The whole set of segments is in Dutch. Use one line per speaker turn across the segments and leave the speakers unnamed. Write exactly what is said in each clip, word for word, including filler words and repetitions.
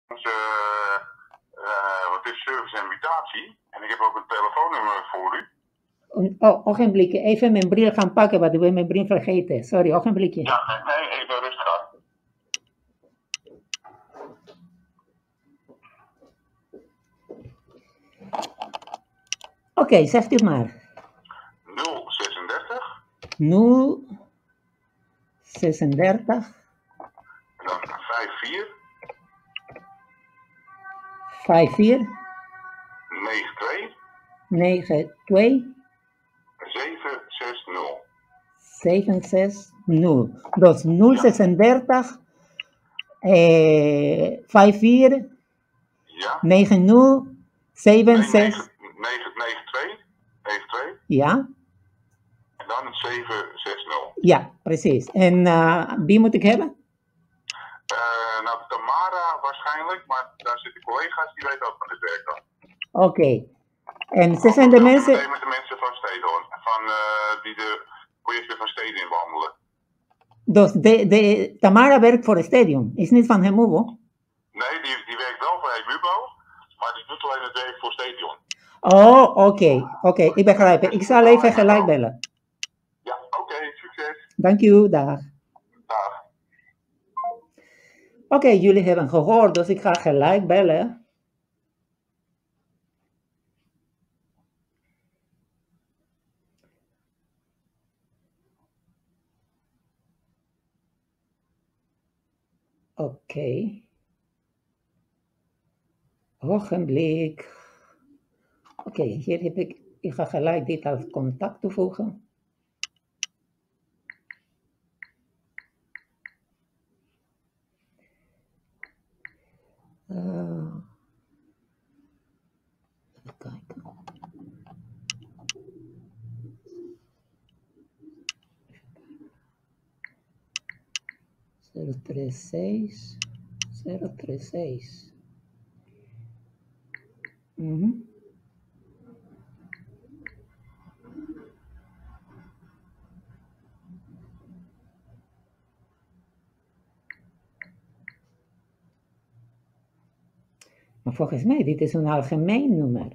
Uh, uh, wat is service en invitatie? En ik heb ook een telefoonnummer voor u.
Oh, ogenblikje. Even mijn bril gaan pakken, want ik ben mijn bril vergeten. Sorry, ogenblikje.
Ja, nee, nee, even rustig aan.
Oké, okay, zegt u maar.
nul zesendertig.
nul zesendertig.
En dan vijfenveertig.
vijfenveertig.
negenentwintig.
negenentwintig.
zevenhonderdzestig.
zevenhonderdzestig. Dus nul zesendertig. Eh, vijfenveertig.
Ja.
negentig. zevenenzestig.
negenentwintig. negenentwintig.
Ja.
En dan zevenhonderdzestig.
Ja, precies. En uh, wie moet ik hebben?
Uh, nou, Tamara waarschijnlijk, maar daar zitten collega's die weten ook van dit werk dan.
Oké. Okay. En ze zijn de mensen...
Meteen met de mensen van Stedon, van, uh, die de projecten van Stedon behandelen.
Dus de, de, Tamara werkt voor het stadion, is niet van Hemubo?
Nee, die, die werkt wel voor Hemubo, maar die doet alleen het werk voor Stadion.
Oh, oké. Okay. Oké, okay, ik begrijp het. Ik zal even gelijk bellen.
Ja, oké. Okay, succes.
Dank u, dag.
Dag.
Oké, okay, jullie hebben gehoord, dus ik ga gelijk bellen. Oké. Okay. Ogenblik. Oké, okay, hier heb ik, ik ga gelijk dit als contact toevoegen. Uh, even kijken. zero três seis, zero três seis. Uhum. Maar volgens mij, dit is een algemeen nummer.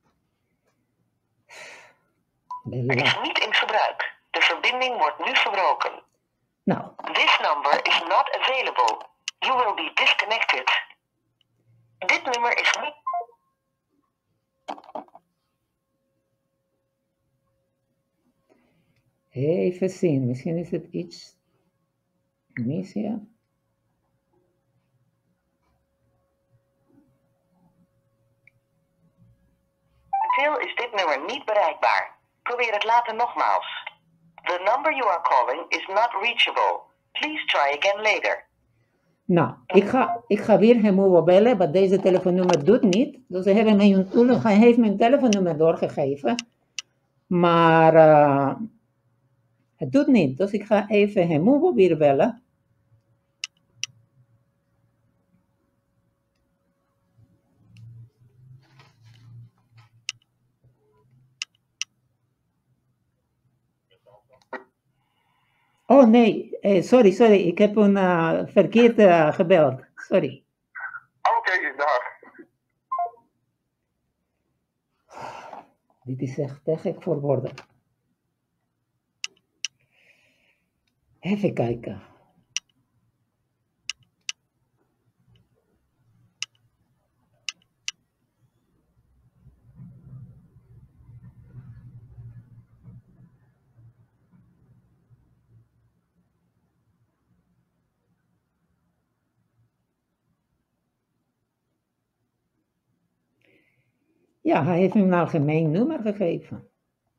Het is niet in gebruik. De verbinding wordt nu verbroken.
Nou.
This number is not available. You will be disconnected. Dit nummer is niet...
Even zien, misschien is het iets mis hier.
Momenteel is dit nummer niet bereikbaar. Probeer het later nogmaals. The number you are calling is not reachable. Please try again later.
Nou, ik ga, ik ga weer Hemubo bellen, maar deze telefoonnummer doet niet. Dus ze hebben mij een, hij heeft mijn telefoonnummer doorgegeven. Maar uh, het doet niet. Dus ik ga even Hemubo weer bellen. Oh nee, eh, sorry, sorry, ik heb een uh, verkeerd uh, gebeld, sorry.
Oké, okay, dag.
Dit is echt te gek voor woorden. Even kijken. Ja, hij heeft een algemeen nummer gegeven.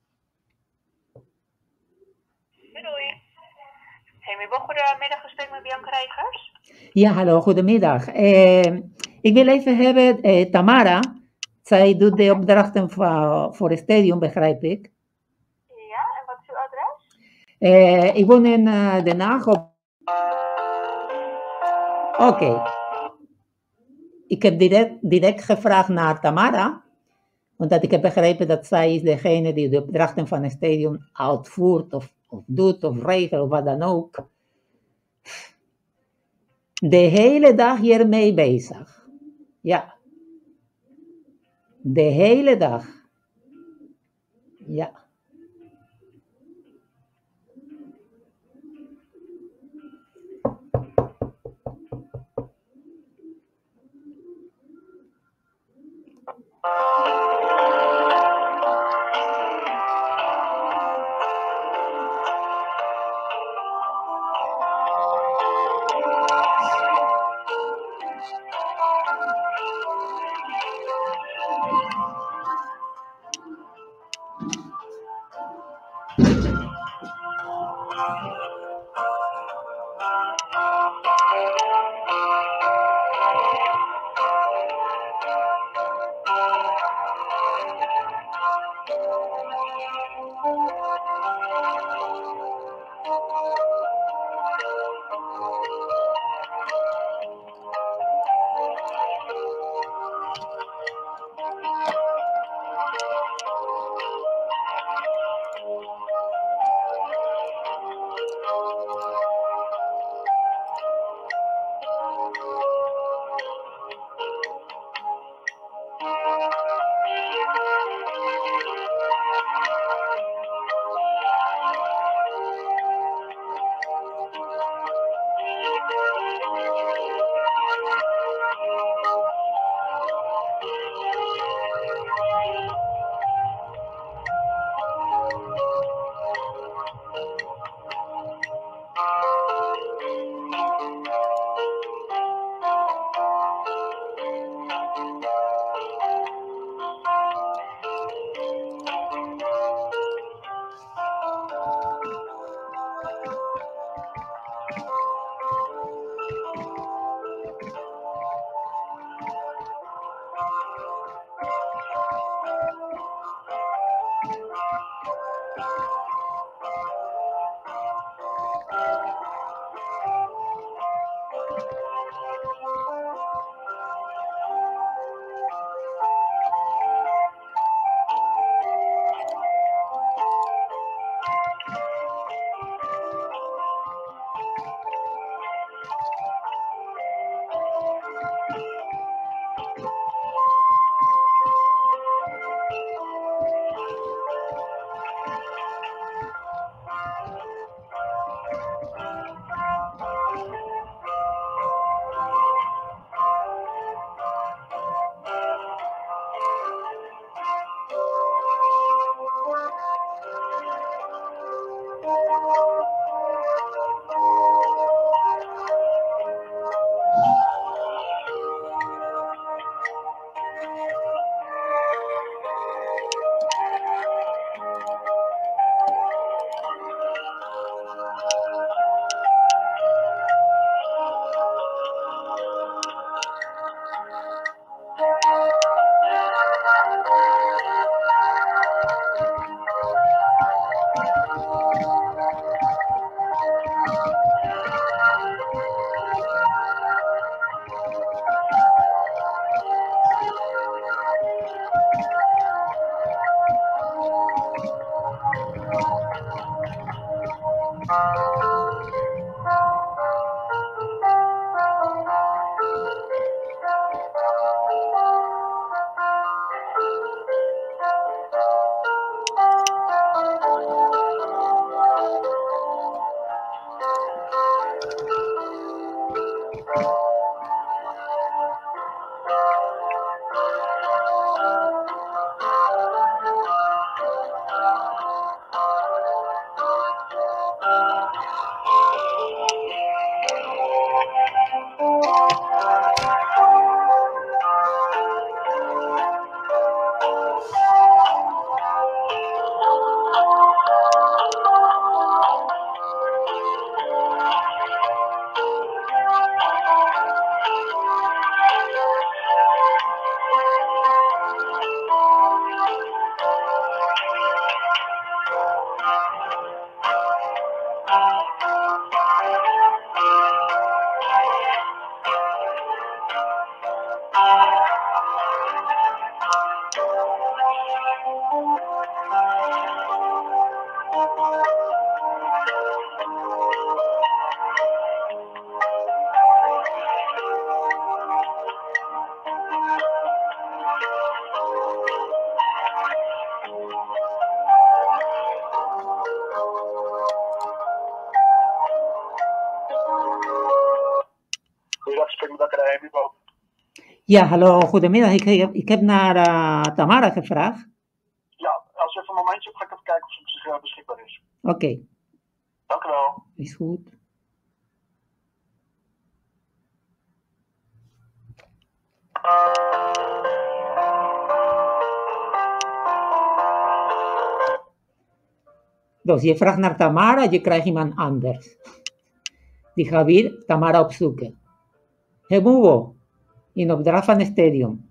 Doei. Hemubo, goedemiddag, gesprek met Bianca Reigers.
Ja, hallo, goedemiddag. Eh, ik wil even hebben, eh, Tamara, zij doet de opdrachten voor, voor het stadion, begrijp ik.
Ja, en wat is uw adres?
Eh, ik woon in uh, Den Haag op... Oké. Okay. Ik heb direct, direct gevraagd naar Tamara. Omdat ik heb begrepen dat zij is degene die de opdrachten van het stadion uitvoert of, of doet of regelt of wat dan ook. De hele dag hiermee bezig. Ja. De hele dag. Ja. Ja, hallo, goedemiddag. Ik, ik, ik heb naar uh, Tamara gevraagd.
Ja, als je even een momentje hebt, ga ik even kijken of ze besch- uh, beschikbaar is.
Oké. Okay.
Dank u wel.
Is goed. Dus je vraagt naar Tamara, je krijgt iemand anders. Die gaat weer Tamara opzoeken. Hemuwo, in opdracht van het stadium.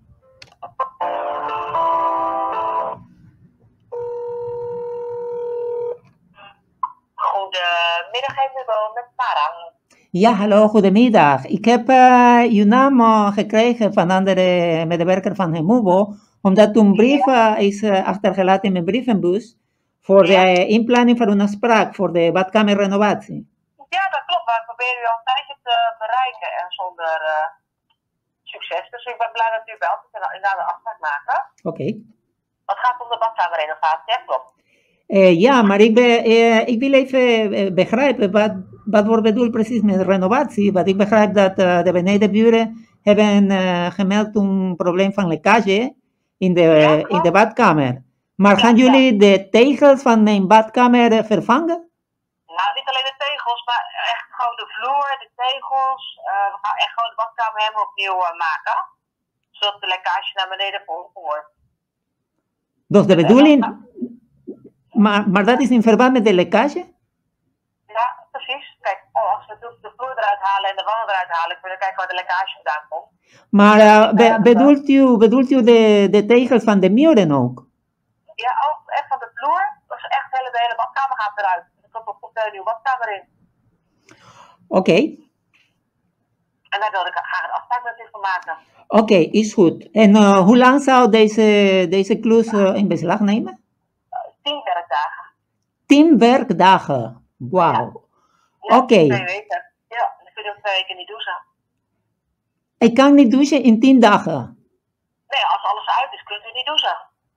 Goedemiddag, Hemuwo, met Sarah.
Ja, hallo, goedemiddag. Ik heb uh, uw naam uh, gekregen van andere medewerker van Hemuwo, omdat een brief uh, is uh, achtergelaten in mijn brievenbus voor ja. de inplanning van een afspraak voor de badkamerrenovatie.
Ja, dat klopt. We proberen u al een tijdje te bereiken en zonder uh, succes. Dus ik ben blij dat u belt. We kunnen inderdaad een afspraak maken.
Oké. Okay.
Het gaat om de badkamerrenovatie, hè? Klopt.
Uh, ja, maar ik, be, uh, ik wil even uh, begrijpen wat, wat wordt bedoeld precies met renovatie. Want ik begrijp dat uh, de benedenburen hebben uh, gemeld een probleem van lekkage in de, ja, uh, in de badkamer. Maar ja, gaan jullie ja. de tegels van mijn badkamer uh, vervangen?
Nou, niet alleen de tegels, maar echt gewoon de vloer, de tegels. Uh, we gaan echt gewoon de badkamer helemaal opnieuw uh, maken. Zodat de lekkage naar beneden verholpen wordt.
Dus de bedoeling... Uh, Maar, maar dat is in verband met de lekkage?
Ja, precies. Kijk, als we de vloer eruit halen en de wanden eruit halen, kunnen we kijken waar de lekkage vandaan komt.
Maar uh, be, bedoelt, u, bedoelt u de, de tegels van de muren ook?
Ja, ook echt van de vloer. Dus echt de hele, de hele badkamer gaat eruit. Er komt ook een nieuwe badkamer in.
Oké. Okay.
En daar wilde ik graag een afspraak met u van maken.
Oké, okay, is goed. En uh, hoe lang zou deze, deze klus uh, in beslag nemen?
Tien werkdagen.
Tien werkdagen. Wauw.
Ja. Ja,
Oké. Okay.
Twee weken. Ja, dan kun je ook twee weken niet douchen.
Ik kan niet douchen in tien dagen.
Nee, als alles uit is, kunt u niet douchen.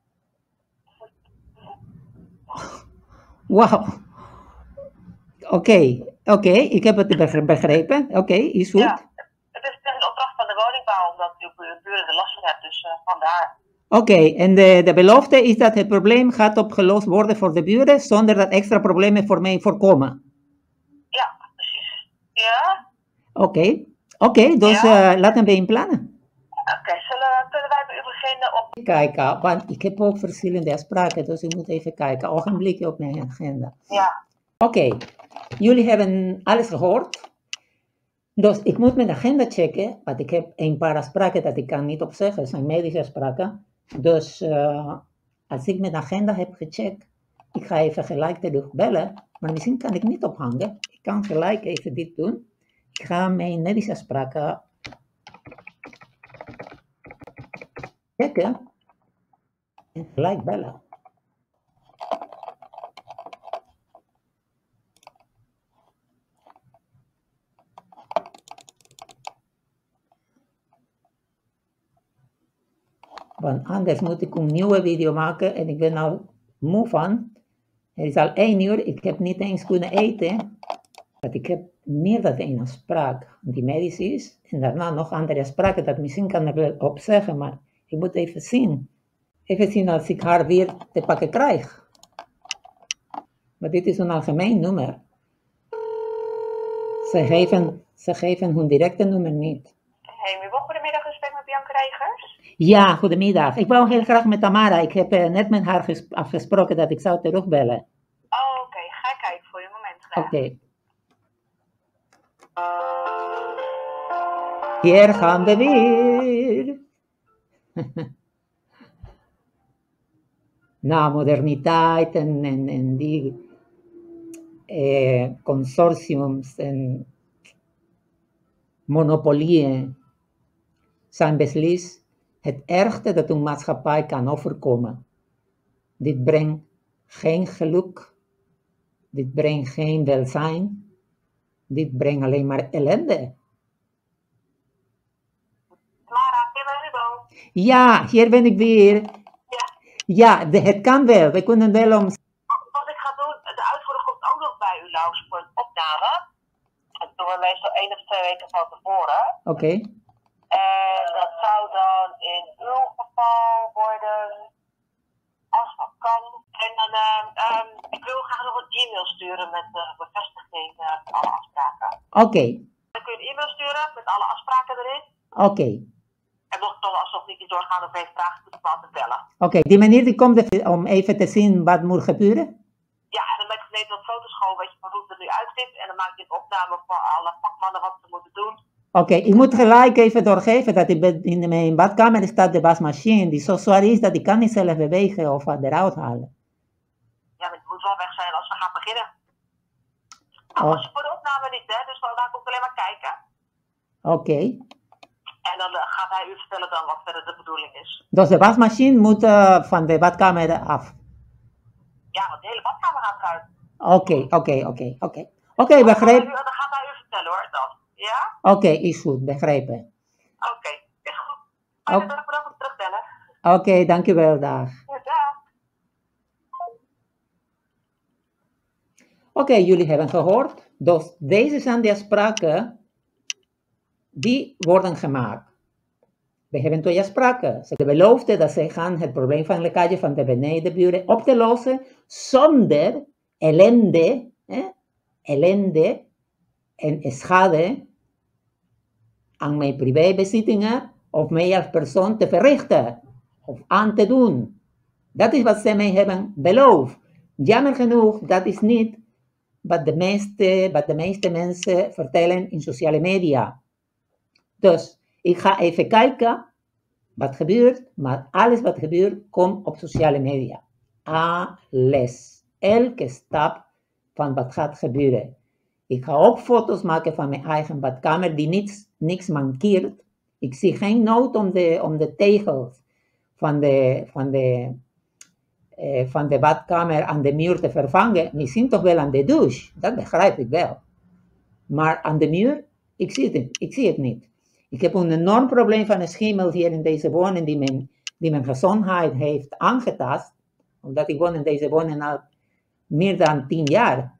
Wauw. Oké, okay. oké, okay. Ik heb het begrepen. Oké, okay. Is goed.
Ja, het is een opdracht van de woningbouw, omdat u buren er last van hebt, dus uh, vandaar.
Oké, okay, en de, de belofte is dat het probleem gaat opgelost worden voor de buren, zonder dat extra problemen voor mij voorkomen.
Ja, precies. Ja?
Oké, okay. oké, okay, dus ja. uh, laten we inplannen.
Oké, okay, kunnen wij bij u beginnen op...
Kijken, want ik heb ook verschillende afspraken, dus ik moet even kijken. Ogenblikje op mijn agenda.
Ja.
Oké, okay. Jullie hebben alles gehoord. Dus ik moet mijn agenda checken, want ik heb een paar afspraken dat ik kan niet opzeggen, dat zijn medische afspraken. Dus uh, als ik mijn agenda heb gecheckt, ik ga even gelijk terug bellen, maar misschien kan ik niet ophangen. Ik kan gelijk even dit doen. Ik ga mijn medische afspraken checken en gelijk bellen. Want anders moet ik een nieuwe video maken en ik ben nou moe van. Het is al één uur, ik heb niet eens kunnen eten. Want ik heb meer dan één afspraak die medisch is. En daarna nog andere afspraken dat misschien kan ik wel opzeggen, maar ik moet even zien. Even zien als ik haar weer te pakken krijg. Maar dit is een algemeen nummer. Ze geven, ze geven hun directe nummer niet.
Hey, goedemiddag, gesprek met Bianca Reigers.
Ja, goedemiddag. Ik wou heel graag met Tamara. Ik heb uh, net met haar afgesproken dat ik zou terugbellen.
Oh, oké. Okay. Ga ik kijken voor je moment.
Oké. Okay. Hier gaan we weer. Nou, moderniteit en, en, en die eh, consortiums en monopolieën zijn beslist het ergste dat een maatschappij kan overkomen. Dit brengt geen geluk, dit brengt geen welzijn, dit brengt alleen maar ellende.
Mara, Rubo.
Ja, hier ben ik weer.
Ja,
ja de, het kan wel, we kunnen wel om...
Wat ik ga doen, de uitvoerder komt ook nog bij u langs voor een opname. Dat doen we meestal één of twee weken van tevoren.
Oké. Okay.
En dat zou dan
met de bevestiging uh, van alle afspraken.
Oké, okay.
Dan kun je een e-mail sturen met alle afspraken erin.
Oké. Okay.
En mocht het toch alsnog niet doorgaan of heeft vragen, moet je me altijd bellen.
Oké, okay. Die meneer die komt even, om even te zien wat moet gebeuren?
Ja, en dan ben ik geneten dat fotoschool, weet je, van hoe het er nu uitziet. En dan maak je een opname voor alle vakmannen wat ze moeten doen.
Oké, okay. Ik moet gelijk even doorgeven dat in mijn badkamer staat de wasmachine die zo zwaar is dat ik kan niet zelf bewegen of wat eruit halen.
Ja, maar het moet wel weg zijn als we gaan beginnen. Nou,
oh.
als je voor de opname niet, hè, dus vandaag komt alleen maar kijken.
Oké. Okay.
En dan uh, gaat hij u vertellen dan wat verder de bedoeling is.
Dus de wasmachine moet uh, van de badkamer af?
Ja, want de hele badkamer gaat eruit.
Oké, oké, oké, oké. Oké, begrepen.
Dan gaat hij u vertellen hoor, dan. Ja?
Oké, okay, is goed, begrepen.
Oké, okay, is goed. Fijn dat we nog terugbellen.
Oké, okay, dankjewel, dag.
Ja, dag.
Oké, okay, jullie hebben gehoord. Dus deze zijn de afspraken die worden gemaakt. We hebben twee afspraken. Ze beloofden dat ze gaan het probleem van lekkage van de benedenburen op te lossen zonder ellende, eh, ellende en schade aan mijn privébezittingen of mij als persoon te verrichten of aan te doen. Dat is wat ze mij hebben beloofd. Jammer genoeg, dat is niet wat de meeste, wat de meeste mensen vertellen in sociale media. Dus ik ga even kijken wat gebeurt, maar alles wat gebeurt komt op sociale media. Alles. Elke stap van wat gaat gebeuren. Ik ga ook foto's maken van mijn eigen badkamer die niets, niks mankeert. Ik zie geen nood om de, om de tegels van de, van, de, eh, van de badkamer aan de muur te vervangen. Misschien toch wel aan de douche, dat begrijp ik wel. Maar aan de muur, ik zie het, ik zie het niet. Ik heb een enorm probleem van een schimmel hier in deze woning die mijn, die mijn gezondheid heeft aangetast. Omdat ik woon in deze woning al meer dan tien jaar.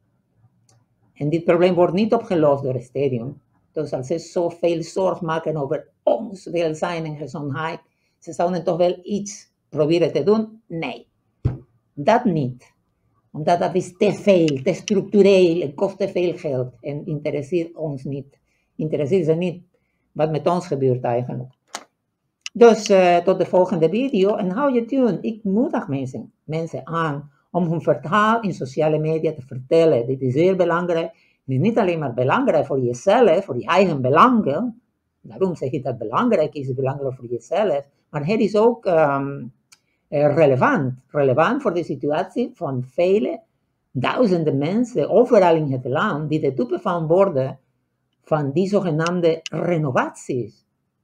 En dit probleem wordt niet opgelost door het stadium. Dus als ze zoveel zorg maken over ons welzijn en gezondheid, ze zouden toch wel iets proberen te doen? Nee, dat niet. Omdat dat is te veel, te structureel, het kost te veel geld en interesseert ons niet. Interesseert ze niet wat met ons gebeurt eigenlijk. Dus uh, tot de volgende video en hou je tune. Ik moedig mensen, mensen aan om hun verhaal in sociale media te vertellen. Dit is zeer belangrijk. Het is niet alleen maar belangrijk voor jezelf, voor je eigen belangen. Daarom zeg ik dat het belangrijk is, belangrijk voor jezelf. Maar het is ook um, relevant. Relevant voor de situatie van vele duizenden mensen overal in het land die de dupe van worden van die zogenaamde renovaties.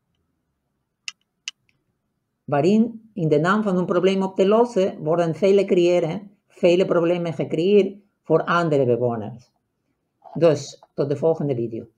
Waarin in de naam van een probleem op te lossen worden vele creëren, vele problemen gecreëerd voor andere bewoners. Dus tot de volgende video.